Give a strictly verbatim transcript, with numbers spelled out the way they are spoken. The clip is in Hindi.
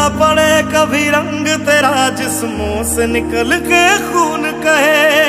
पड़े कभी रंग तेरा जिस्मों से निकल के खून कहे।